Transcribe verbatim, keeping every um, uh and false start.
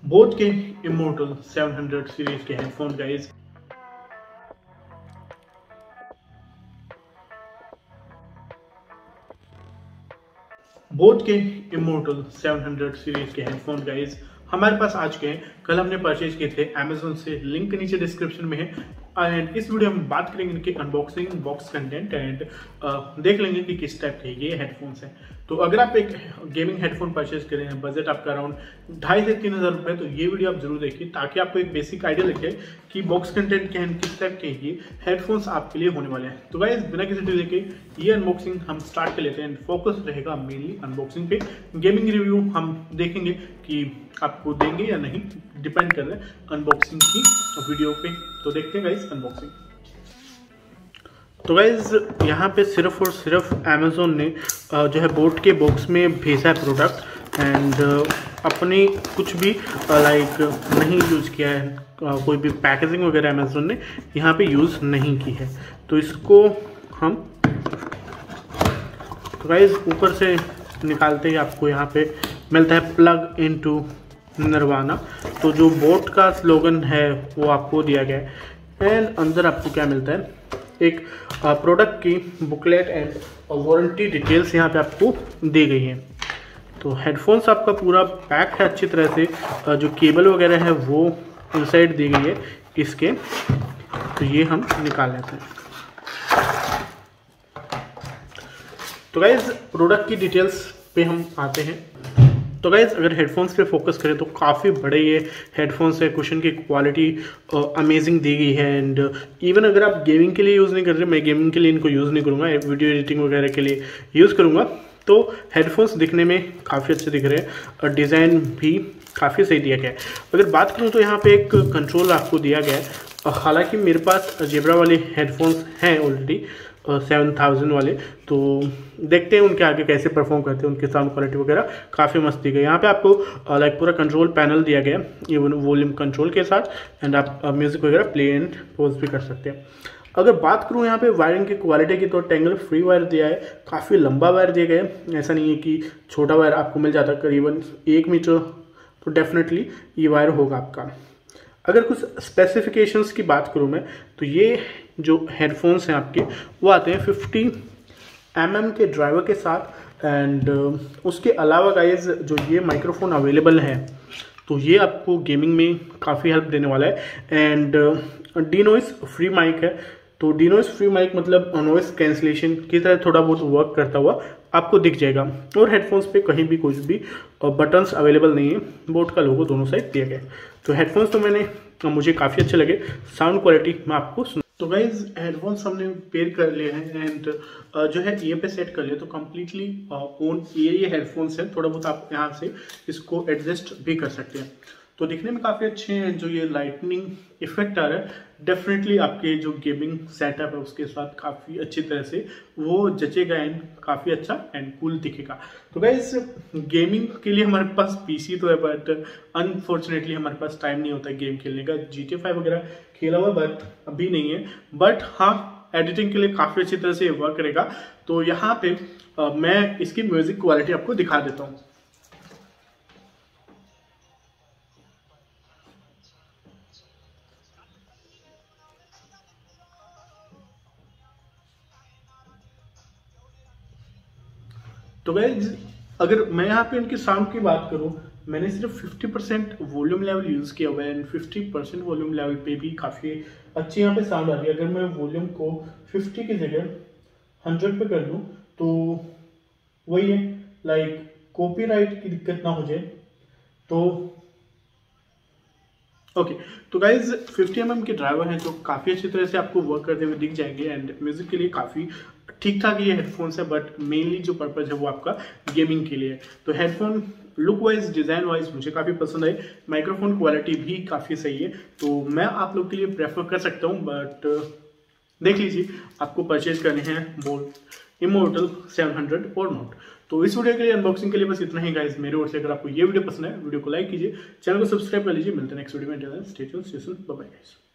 Boat के immortal seven hundred series के headphone guys. BoAt के इमोर्टल सेवन हंड्रेड सीरीज के हेडफोन गाइस हमारे पास आज के हैं। कल हमने परचेज किए थे अमेजोन से, लिंक नीचे डिस्क्रिप्शन में है। एंड इस वीडियो में बात करेंगे इनके अनबॉक्सिंग, बॉक्स कंटेंट एंड देख लेंगे कि किस टाइप के ये हेडफोन्स हैं। तो अगर आप एक गेमिंग हेडफोन परचेज करें हैं, बजट आपका अराउंड ढाई से तीन हज़ार रुपये, तो ये वीडियो आप जरूर देखिए ताकि आपको एक बेसिक आइडिया लगे कि बॉक्स कंटेंट क्या है, किस टाइप के ये हेडफोन्स आपके लिए होने वाले हैं। तो गाइस बिना किसी डिले के ये अनबॉक्सिंग हम स्टार्ट कर लेते हैं। फोकस रहेगा मेनली अनबॉक्सिंग पे। गेमिंग रिव्यू हम देखेंगे कि आपको देंगे या नहीं, डिपेंड कर रहा है अनबॉक्सिंग की वीडियो पे। तो देखते हैं गाइस अनबॉक्सिंग। तो गाइज यहाँ पे सिर्फ और सिर्फ अमेजोन ने जो है बोट के बॉक्स में भेजा है प्रोडक्ट, एंड अपनी कुछ भी लाइक नहीं यूज़ किया है, कोई भी पैकेजिंग वगैरह अमेजोन ने यहाँ पे यूज़ नहीं की है। तो इसको हम तो गाइज ऊपर से निकालते ही आपको यहाँ पे मिलता है प्लग इनटू निर्वाणा। तो जो बोट का स्लोगन है वो आपको दिया गया है। एंड अंदर आपको क्या मिलता है, एक प्रोडक्ट की बुकलेट एंड वारंटी डिटेल्स यहाँ पे आपको दी गई हैं। तो हेडफोन्स आपका पूरा पैक है अच्छी तरह से, जो केबल वगैरह है वो इनसाइड दी गई है इसके। तो ये हम निकाल लेते हैं। तो गाइज प्रोडक्ट की डिटेल्स पे हम आते हैं। तो गाइज अगर हेडफोन्स पे फोकस करें तो काफ़ी बड़े ये हेडफोन्स है, कुशन की क्वालिटी अमेजिंग दी गई है। एंड इवन अगर आप गेमिंग के लिए यूज़ नहीं कर रहे, मैं गेमिंग के लिए इनको यूज़ नहीं करूँगा, वीडियो एडिटिंग वगैरह के लिए यूज़ करूँगा। तो हेडफोन्स दिखने में काफ़ी अच्छे दिख रहे हैं और डिज़ाइन भी काफ़ी सही दिया गया है। अगर बात करूँ तो यहाँ पे एक कंट्रोल आपको दिया गया है। हालांकि मेरे पास जेब्रा वाले हेडफोन्स हैं ऑलरेडी सेवन थाउजेंड वाले, तो देखते हैं उनके आगे कैसे परफॉर्म करते हैं। उनकी साउंड क्वालिटी वगैरह काफ़ी मस्त दी गई। यहाँ पे आपको लाइक पूरा कंट्रोल पैनल दिया गया है इवन वॉल्यूम कंट्रोल के साथ, एंड आप म्यूज़िक वगैरह प्ले एंड पॉज भी कर सकते हैं। अगर बात करूँ यहाँ पे वायरिंग की क्वालिटी की, तो टेंगल फ्री वायर दिया है, काफ़ी लंबा वायर दिया गया है। ऐसा नहीं है कि छोटा वायर आपको मिल जाता, करीबन एक मीटर तो डेफिनेटली ये वायर होगा आपका। अगर कुछ स्पेसिफिकेशंस की बात करूँ मैं, तो ये जो हेडफोन्स हैं आपके वो आते हैं फिफ्टी एम एम के ड्राइवर के साथ। एंड उसके अलावा गाइज जो ये माइक्रोफोन अवेलेबल है, तो ये आपको गेमिंग में काफ़ी हेल्प देने वाला है। And D noise free mic है। तो डी नॉइस फ्री माइक मतलब नॉइस कैंसिलेशन की तरह थोड़ा बहुत वर्क करता हुआ आपको दिख जाएगा। और हेडफोन्स पे कहीं भी कुछ भी बटन्स अवेलेबल नहीं है, बोट का लोगो दोनों साइड दिया गया है। तो हेडफोन्स तो मैंने मुझे काफ़ी अच्छे लगे। साउंड क्वालिटी मैं आपको सुन तो गाइज हेडफोन्स हमने पेयर कर लिए हैं एंड जो है ईयर पे सेट कर लिया। तो कम्प्लीटली ओन ये ये हेडफोन्स है, थोड़ा बहुत आप यहाँ से इसको एडजस्ट भी कर सकते हैं। तो दिखने में काफ़ी अच्छे हैं। जो ये लाइटनिंग इफेक्ट आ रहा है डेफिनेटली आपके जो गेमिंग सेटअप है उसके साथ काफ़ी अच्छी तरह से वो जचेगा एंड काफ़ी अच्छा एंड कूल दिखेगा। तो गाइस गेमिंग के लिए हमारे पास पीसी तो है, बट अनफॉर्चुनेटली हमारे पास टाइम नहीं होता गेम खेलने का। जी टी ए फाइव वगैरह खेला हुआ बट अभी नहीं है, बट हाँ एडिटिंग के लिए काफ़ी अच्छी तरह से वर्क करेगा। तो यहाँ पे आ, मैं इसकी म्यूजिक क्वालिटी आपको दिखा देता हूँ। तो गाइज अगर मैं यहाँ पे इनकी साउंड की बात करूँ, मैंने सिर्फ fifty percent volume level use किया हुआ है and fifty percent volume level पे भी काफ़ी अच्छी यहाँ पे साउंड आ रही है। अगर मैं वॉल्यूम को फिफ्टी की जगह हंड्रेड पे कर दूँ तो वही है, लाइक कॉपीराइट की दिक्कत ना हो जाए तो ओके okay, तो गाइज फिफ्टी एम एम के ड्राइवर हैं जो काफ़ी अच्छी तरह से आपको वर्क करते हुए दिख जाएंगे। एंड म्यूजिक के लिए काफ़ी ठीक ठाक ये हेडफोन्स है, बट मेनली जो पर्पज़ है वो आपका गेमिंग के लिए। तो headphone look wise, design wise मुझे काफ़ी पसंद आई। माइक्रोफोन क्वालिटी भी काफ़ी सही है, तो मैं आप लोग के लिए प्रेफर कर सकता हूँ। बट देख लीजिए आपको परचेज करने हैं बोट इमोर्टल सेवन हंड्रेड और नॉट। तो इस वीडियो के लिए अनबॉक्सिंग के लिए बस इतना ही गाइस मेरे ओर से। अगर आपको ये वीडियो पसंद है, वीडियो को लाइक कीजिए, चैनल को सब्सक्राइब कर लीजिए। मिलते हैं नेक्स्ट वीडियो में। Stay tuned, stay soon, bye bye guys.